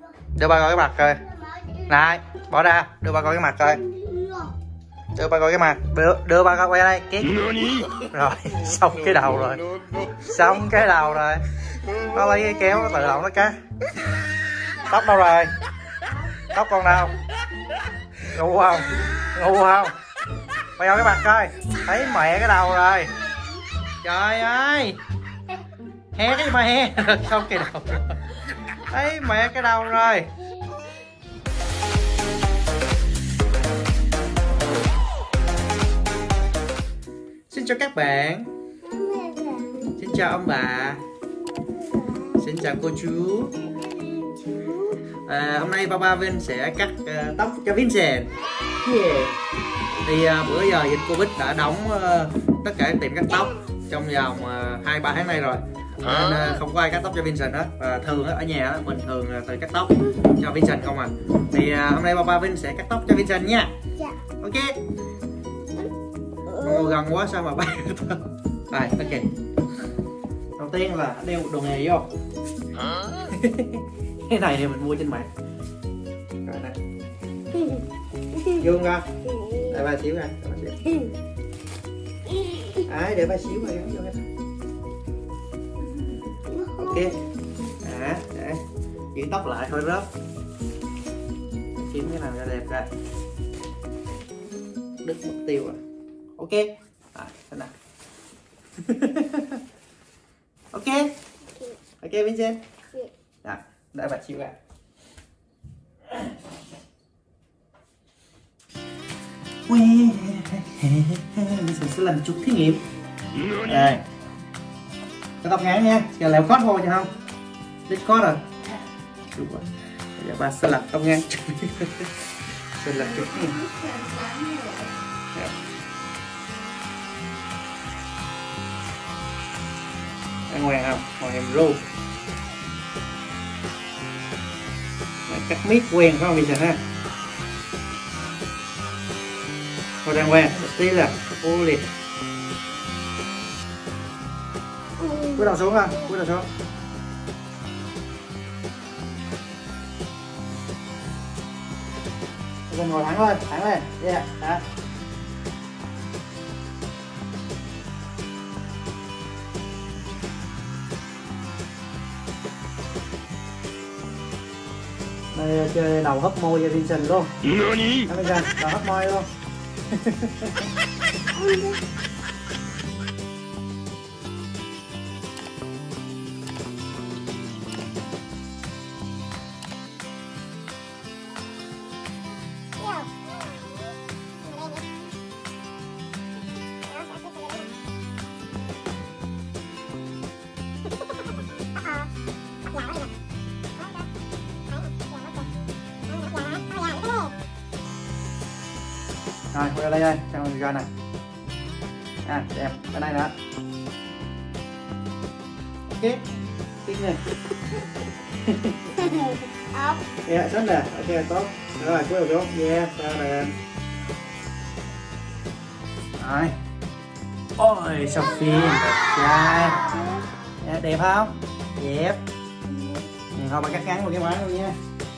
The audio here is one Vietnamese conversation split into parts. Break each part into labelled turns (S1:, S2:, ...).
S1: Đưa ba coi cái mặt coi. Này, bỏ ra, đưa ba coi cái mặt coi. Đưa ba coi cái mặt, đưa ba coi quay đây, két. Rồi, xong cái đầu rồi. Xong cái đầu rồi. Nó lấy cái kéo nó tự động nó cắt. Tóc đâu rồi? Tóc con đâu? Ngu không? Ngu không? Quay vào cái mặt coi. Thấy mẹ cái đầu rồi. Trời ơi. He cái gì mà he. Xong cái đầu rồi. Thấy mẹ cái đầu rồi. Xin chào các bạn. Xin chào ông bà. Xin chào cô chú. Hôm nay Papa Vin sẽ cắt tóc cho Vincent. Yeah. Thì bữa giờ dịch Covid đã đóng tất cả tiệm cắt tóc trong vòng 2-3 tháng nay rồi, nên không có ai cắt tóc cho Vincent hết. Và thường ở nhà mình thường tự cắt tóc cho Vincent không à. Thì hôm nay Papa Vin sẽ cắt tóc cho Vincent nha. Ok. Ngồi gần quá sao mà bay. Rồi, ok. Đầu tiên là đeo đồ nghề vô. Cái này thì mình mua trên mạng. Rồi nè. Vô không con? Để ba xíu ra. Đấy, để ba xíu rồi gắn vô cái. Ok. Để giữ tóc lại thôi rớp. Kiếm cái nào cho đẹp ra. Đứt mất tiêu rồi. Ok. Thế nào. Ok. Ok Vincent. Rồi, để bà chịu ra. Vincent sẽ làm chút thí nghiệm. Đây. Cái tóc ngắn nha, giờ lẹo cốt thôi cho không? Đít cốt rồi. Đúng rồi. Bây giờ bà sẽ làm tóc ngắn. Sẽ làm chút thí nghiệm. Ăn ngoan không? Ngoan em ru. Cắt miết quen phải không Vincent ha? Thôi đang quen, một tí là ô liệt. Cúi đầu xuống ha, cúi đầu xuống. Mình ngồi thẳng lên, thẳng lên. Yeah, đó. Đây chơi đầu hấp môi cho Vincent luôn. Vincent, đầu hấp môi luôn. Rồi, quay đây đây, cho mình coi này. Đẹp, bên đây nữa. Ok, kinh này. Yeah, rất nè, ok, tốt. Rồi, cúi đầu xuống, yeah, sao nè. Rồi. Ôi, Sophie, trai. Yeah, đẹp không? Đẹp. Nhìn thôi, bà cắt ngắn một cái máy luôn nha.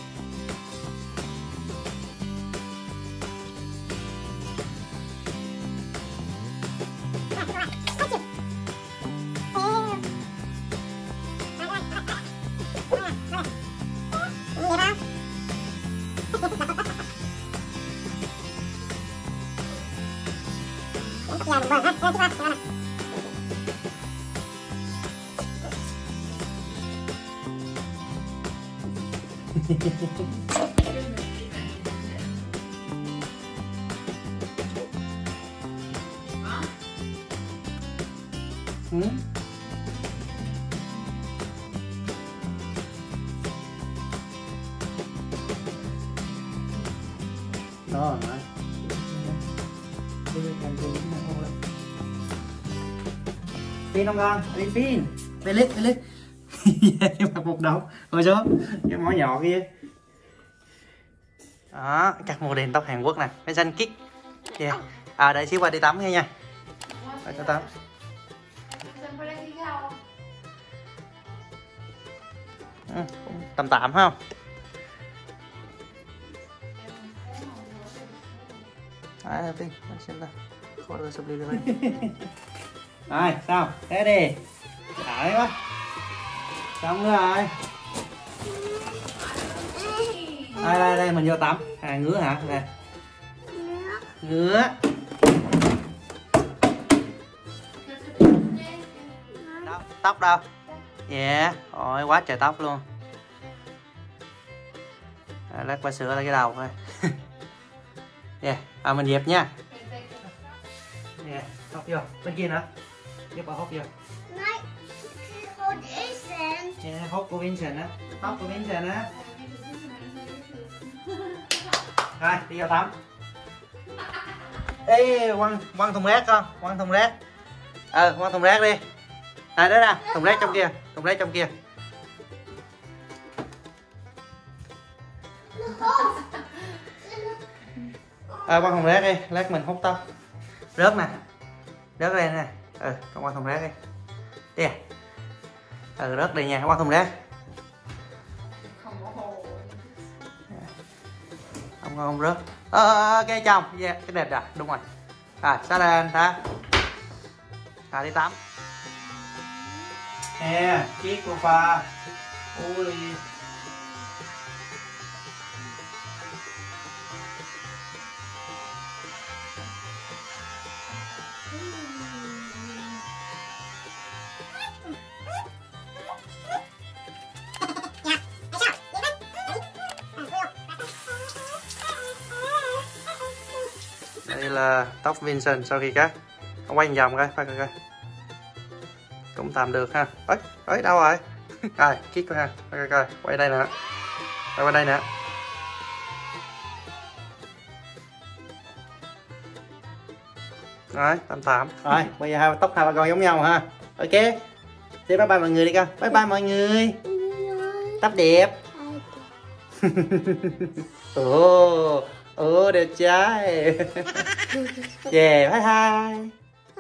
S1: Đó rồi. Pin không con? Đi pin. Philip. Mặc một đầu. Ngồi xuống. Cái mỏ nhỏ kia. Đó, cắt model tóc Hàn Quốc nè. Cái xanh kít. Yeah. Đợi xíu qua đi tắm nha. Để cho tắm. Tạm tạm phải không? Đấy, Pin, xem ta. Khó được sụp đi rồi. Rồi, sao? Thế đi. Đợi quá. Xong rồi. Đây, mình vô tắm. Ngứa hả? Nè. Ngứa. Tóc đâu? Yeah, ôi quá trời tóc luôn. Lát qua sửa lại cái đầu thôi. Yeah, mình dẹp nha. Yeah, hốt vô, bên kia nữa. Giúp bà hốt vô. Yeah, hốt của Vincent á, tóc của Vincent á. Rồi, đi vào tắm. Ê, quăng thùng rác con, quăng thùng rác. Quăng thùng rác đi. Đó nè, thùng rác trong kia, thùng rác trong kia. Quăng thùng rác đi, lát mình hút tóc. Rớt nè, rớt đây nè. Con quăng thùng rác đi. Đi à. Rớt đi nha, quăng thùng rác. Không rớt. Cái trong, yeah, cái đệt rồi, đúng rồi. Rồi, xả lên, hả? Rồi đi tắm. Nè, chiếc của pha. Ui. Đây là tóc Vincent sau khi cắt. Quay vòng coi, coi. Cũng tạm được ha. Ấy đâu rồi? Rồi, kiết coi ha. Coi. Quay đây nè. Quay qua đây nè. Rồi, tạm. Rồi, bây giờ tóc hai bà con giống nhau ha. Ok. Thì bye bye mọi người đi con. Bye bye mọi người. Tóc đẹp. Đẹp trai. Yeah, bye.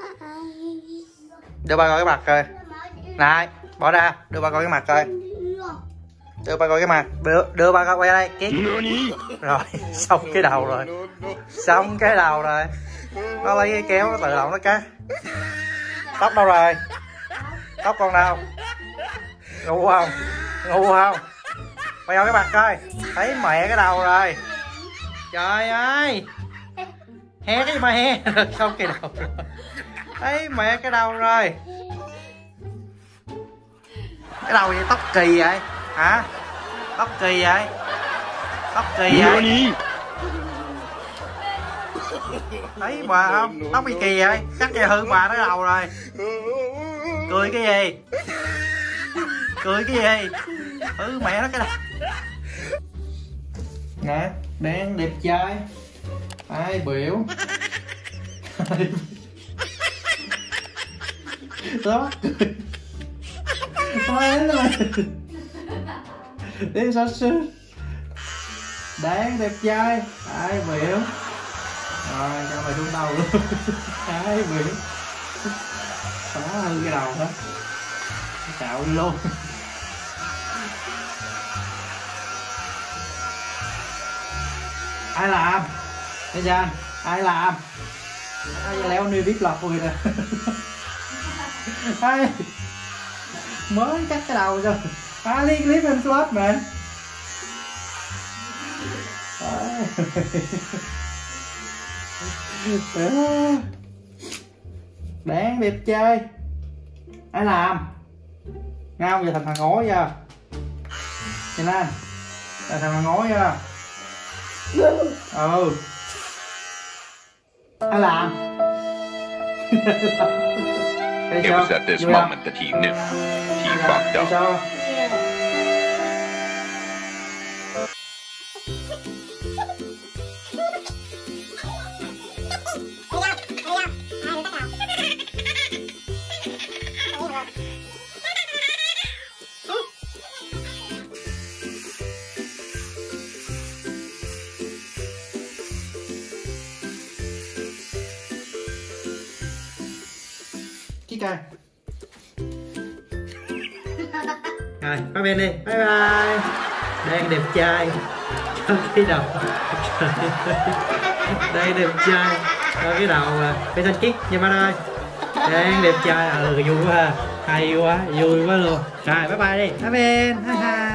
S1: Đưa ba coi cái mặt coi. Này, bỏ ra, đưa ba coi cái mặt coi. Đưa ba coi cái mặt, đưa ba coi quay đây, kiết. Rồi, xong cái đầu rồi. Xong cái đầu rồi. Nó lấy cái kéo nó tự động nó cắt. Tóc đâu rồi? Tóc con đâu? Ngu không? Quay coi cái mặt coi. Thấy mẹ cái đầu rồi. Trời ơi. He cái gì mà he. Xong cái đầu rồi. Thấy mẹ cái đầu rồi. Cái đầu vậy tóc kỳ vậy hả? Tóc kỳ vậy. Thấy bà không? Tóc bị kỳ vậy. Cắt vậy hư bà cái đầu rồi. Cười cái gì? Hư mẹ nó cái đầu. Nè, đang đẹp trai. Ai biểu. Đó. Thôi rồi. Đi sao xinh. Đáng đẹp trai. Ai biểu. Rồi cho mày xuống đầu luôn. Ai biểu. Xóa hư cái đầu hết. Cạo đi luôn. Ai làm? Thấy chưa? Ai làm? Ai leo nuôi biết lọt rồi nè. Ai mới cắt cái đầu rồi. Liên clip em slot mà. Đáng đẹp chơi. Ai làm? Ngao giờ thành thằng ngố chưa? Nhìn lên. Thành thằng ngố chưa? Ai làm?
S2: It was at this moment that he knew he fucked up.
S1: Coi. Rồi, bye bên đi. Bye bye. Đang đẹp trai. Cái đầu. Đây đẹp trai. Rồi cái đầu là phải xanh kiết nha ba ơi. Đang đẹp trai, vui quá, hay quá, vui quá luôn. Rồi bye bye đi, bye bye.